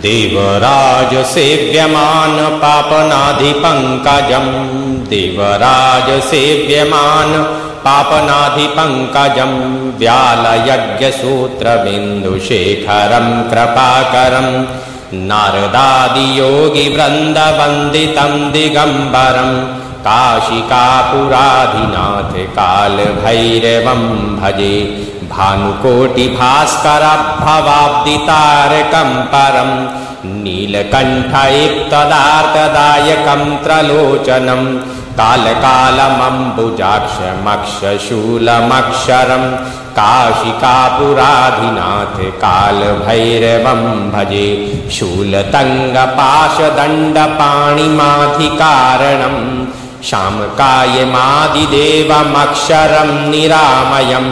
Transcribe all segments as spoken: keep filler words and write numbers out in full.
देवराज सेव्यमान पापनाधिपङ्कजं देवराज सेव्यमान पापनाधिपङ्कजं व्यालयज्ञसूत्रबिन्दुशेखरं कृपाकरं नारदादियोगिवृन्दवन्दितं दिगम्बरं काशिकापुराधिनाथ कालभैरवं भजे भानुकोटिभास्करभवाब्दितारकं परं नीलकण्ठयुक्तदार्तदायकं त्रलोचनं कालकालमम्बुजाक्षमक्षशूलमक्षरं काशिकापुराधिनाथ कालभैरवं भजे शूलतङ्गपाशदण्डपाणिमाधिकारणं शामकायमादिदेवमक्षरं निरामयं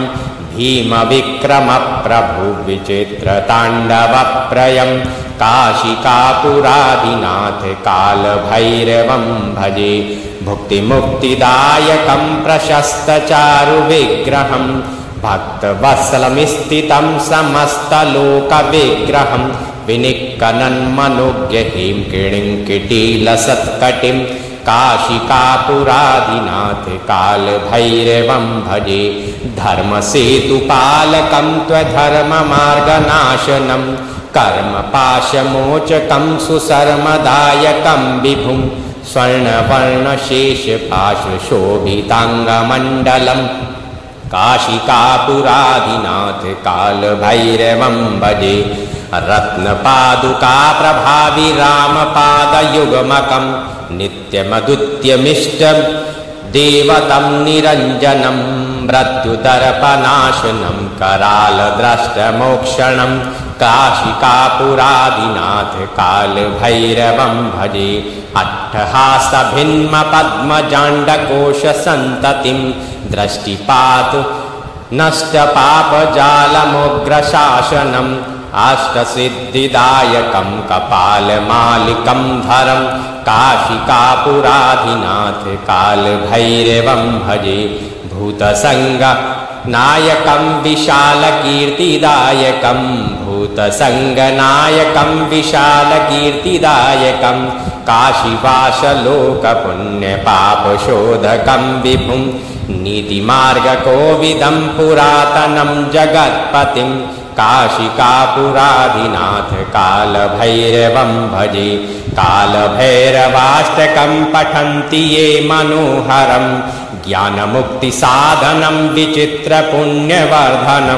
भीमविक्रमप्रभुविचित्रताण्डवप्रयं काशिकापुराधिनाथ कालभैरवं भजे भुक्तिमुक्तिदायकं प्रशस्तचारुविग्रहं भक्तवत्सलमिस्थितं समस्तलोकविग्रहं विनिक्कनन्मनोज्ञहिं किणिङ्किटीलसत्कटिं काशिकापुराधिनाथ कालभैरवं भजे धर्मसेतुपालकं त्वधर्ममार्गनाशनं कर्मपाशमोचकं सुशर्मदायकं विभुं स्वर्णवर्णशेषपाशशोभिताङ्गमण्डलं काशिकापुराधिनाथ कालभैरवं भजे रत्नपादुकाप्रभावि रामपादयुग्मकं नित्यमद्वितीयमिष्टं देवतं निरञ्जनं मृत्युदर्पनाशनं करालद्रष्टमोक्षणं काशिकापुराधिनाथ कालभैरवं भजे अट्टहासभिन्मपद्मजाण्डकोशसन्ततिं दृष्टिपातु नष्टपापजालमुग्रशासनम् अष्टसिद्धिदायकं कपालमालिकं धरं काशिकापुराधिनाथ कालभैरवं भजे भूतसङ्गनायकं विशालकीर्तिदायकं भूतसङ्गनायकं विशालकीर्तिदायकं काशीवासलोकपुण्यपापशोधकं विभुं नीतिमार्गकोविदं पुरातनं जगत्पतिं काशिकापुराधिनाथ कालभैरवं भजे कालभैरवाष्टकं पठन्ति ये मनोहरं ज्ञानमुक्तिसाधनं विचित्रपुण्यवर्धनं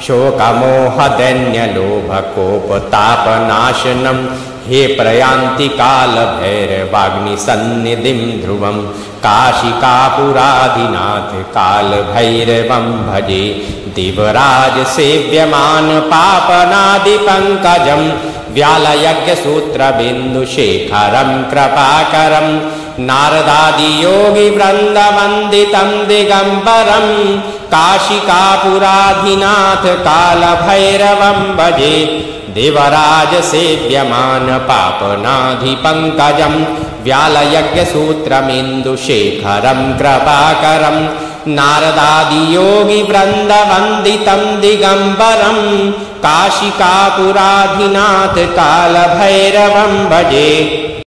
शोकमोहदैन्यलोभकोपतापनाशनं हे प्रयान्ति कालभैरवाग्निसन्निधिं ध्रुवं काशिकापुराधिनाथ कालभैरवं भजे देवराज सेव्यमान पापनादिपङ्कजं व्यालयज्ञसूत्रबिन्दुशेखरं कृपाकरं नारदादियोगिवृन्दवन्दितं दिगम्बरं काशिकापुराधिनाथ कालभैरवं भजे देवराज सेव्यमान पापनाधिपङ्कजं व्यालयज्ञसूत्रमिन्दुशेखरं कृपाकरं नारदादियोगिवृन्दवन्दितं दिगम्बरं काशिकापुराधिनाथ कालभैरवं भजे।